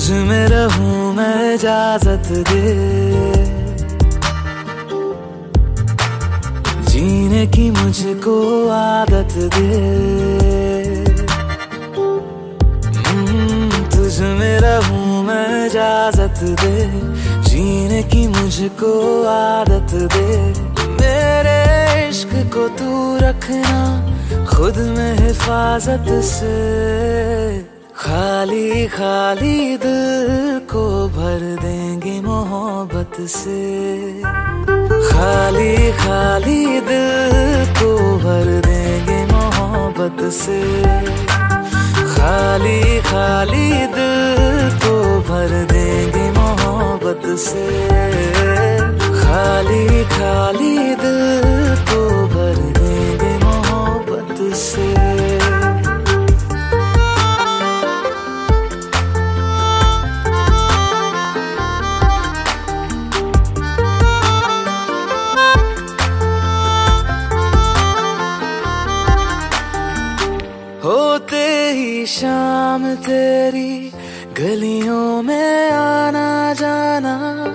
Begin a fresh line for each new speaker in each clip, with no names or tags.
तुझ में रहूं मैं इजाजत दे, जीने की मुझको आदत दे। तुझ में रहूं मैं इजाजत दे, जीने की मुझको आदत दे। मेरे इश्क को तू रखना खुद में हिफाजत से, खाली खाली दिल को भर देंगे मोहब्बत से, खाली खाली दिल को भर देंगे मोहब्बत से, खाली खाली दिल को भर देंगे मोहब्बत से, खाली खाली दिल को भर देंगे मोहब्बत से। होते ही शाम तेरी गलियों में आना जाना,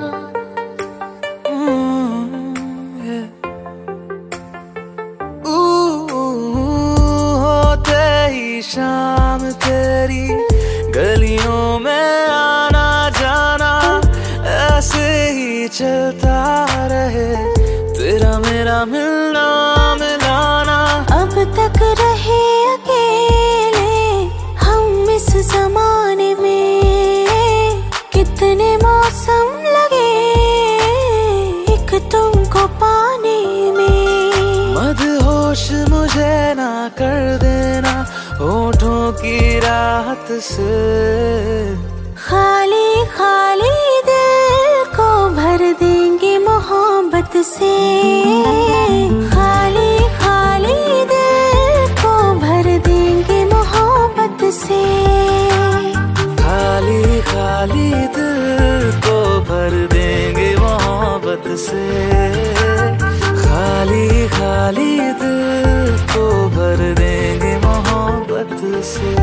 होते ही शाम तेरी गलियों में आना जाना, ऐसे ही चलता रहे तेरा मेरा मिलना मिलाना।
अब तक रहे अकेले हम इस जमाने में, कितने मौसम लगे एक तुमको पाने में।
मदहोश मुझे ना कर देना होठों की राहत से,
खाली खाली दिल को भर देंगे मोहब्बत से, खाली खाली दिल को भर देंगे मोहब्बत से,
खाली खाली दिल को भर देंगे मोहब्बत से, खाली खाली दिल को भर देंगे मोहब्बत से।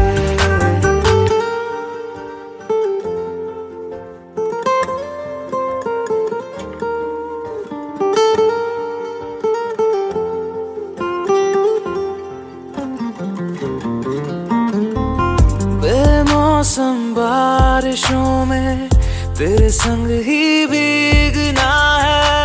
बेमौसम बारिशों में तेरे संग ही भीगना है,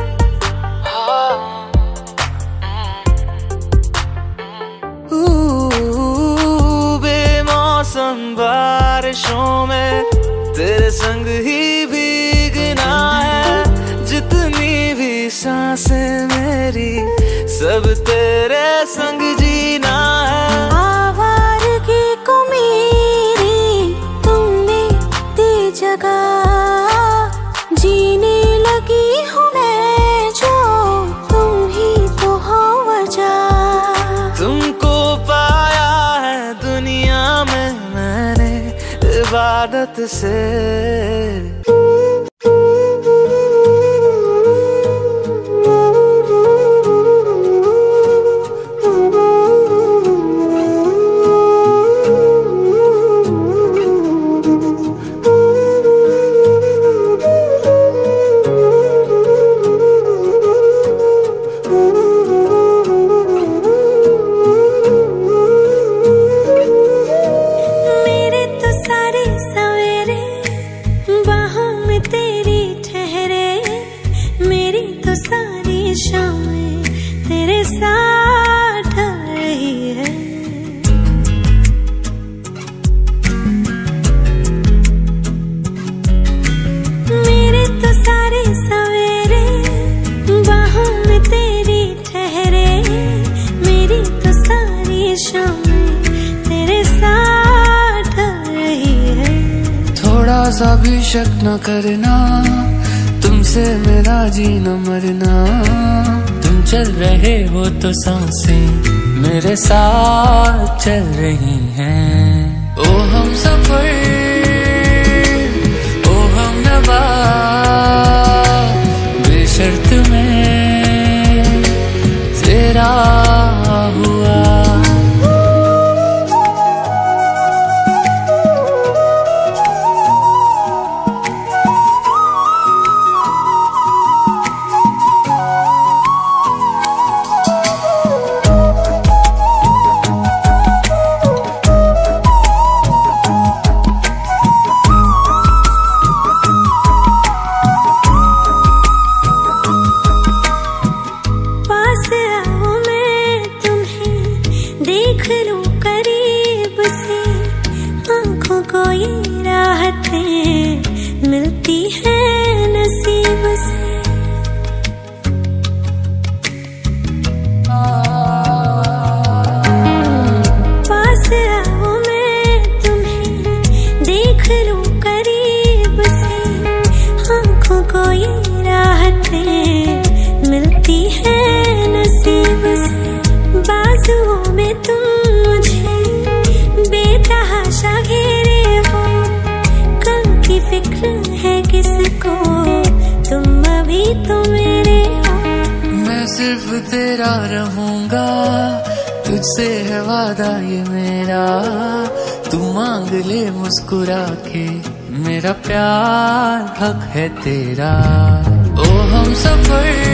बेमौसम बारिशों में तेरे संग ही भीगना है। जितनी भी सांसें मेरी सब तेरे संग जीना है।
आवारगी को मेरी तुमने दी जगह, जीने लगी हूँ मैं जो तुम ही तो हो वजह।
तुमको पाया है दुनिया में मैंने इबादत से, सा भी शक न करना, तुमसे मेरा जीना मरना।
तुम चल रहे हो तो सांसें मेरे साथ चल रही हैं।
ओ हम सफर ओ हम नवा बेशर्त में तेरा हुआ।
मिलती है नसीब से। पास आओ मैं तुम्हें देख लूं करीब से, आंखों को ये राहतें मिलती है नसीब से। बाजुओं में तुम मुझे बेतहाशा घेरे हो, कल की फिक्र है किसको, तुम अभी तो मेरे हो।
मैं सिर्फ तेरा रहूंगा, तुझसे है वादा ये मेरा, तू मांग ले मुस्कुरा के, मेरा प्यार हक है तेरा। ओ हम सफर